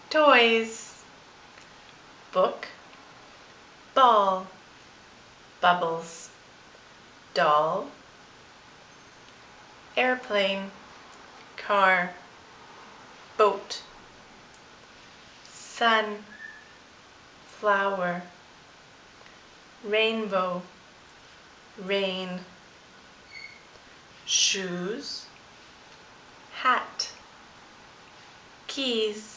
toys, book, ball, bubbles, doll, airplane, car, boat, sun, flower, rainbow, rain, shoes, hat, keys,